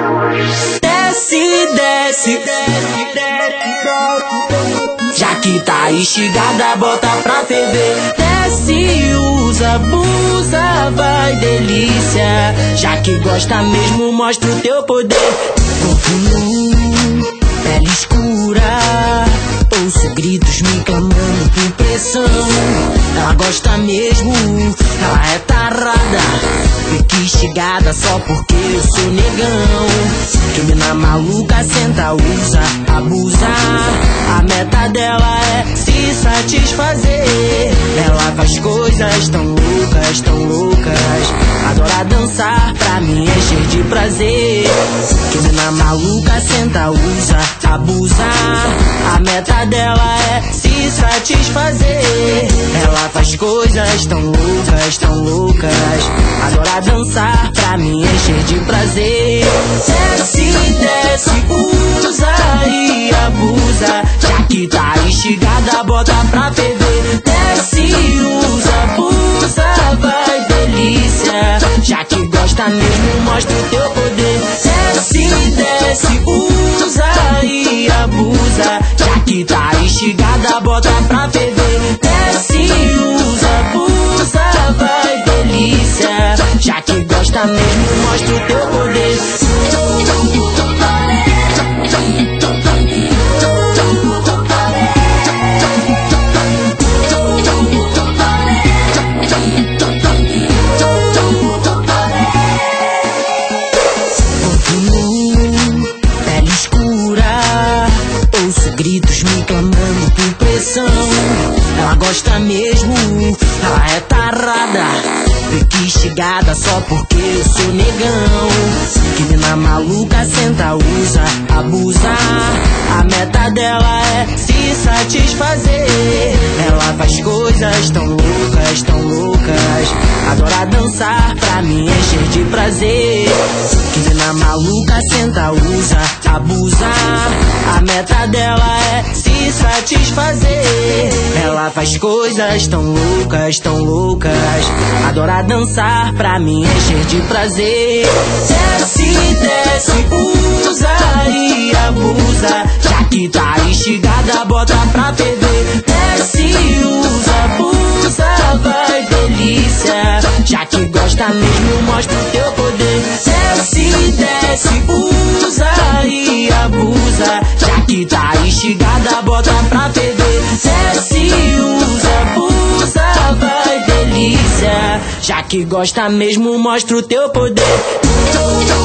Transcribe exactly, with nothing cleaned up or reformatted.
Desce, desce, desce, já que tá instigada, bota pra ferver. Desce, usa, abusa, vai delícia. Já que gosta mesmo, mostra o teu poder. Corpo nu, pele escura, ouço gritos me clamando por pressão. Ela gosta mesmo, ela é tarada, fica instigada só porque eu sou negão. Que mina maluca, senta, usa, abusa. A meta dela é se satisfazer. Ela faz coisas tão loucas, tão loucas. Adora dançar pra me encher de prazer. Que mina maluca, senta, usa, abusa. A meta dela é se satisfazer. Ela faz coisas tão loucas, tão loucas. Adora dançar pra me encher de prazer. Desce, desce, usa e abusa. Já que tá instigada, bota pra ferver. Desce, usa, abusa, vai delícia. Já que gosta mesmo, mostra o teu poder. Desce, desce, usa e abusa. Já que tá instigada, bota pra ferver. Desce, usa, abusa, vai delícia. Já que gosta mesmo, mostra o teu poder. Gritos me clamando por pressão. Ela gosta mesmo, ela é tarada, fica instigada só porque eu sou negão. Que mina maluca, senta, usa, abusa. A meta dela é se satisfazer. Ela faz coisas tão loucas, tão loucas. Adora dançar pra me encher de prazer. Que mina maluca, senta, usa, abusa. A meta dela é se satisfazer. Ela faz coisas tão loucas, tão loucas. Adora dançar pra me encher de prazer. Desce, desce, usa e abusa. Já que tá instigada, bota pra ferver. Desce, usa, abusa, vai delícia. Já que gosta mesmo, mostra o teu poder. Desce, desce, usa e abusa. Já que tá instigada, bota pra ferver. Desce, usa, abusa, vai delícia. Já que gosta mesmo, mostra o teu poder.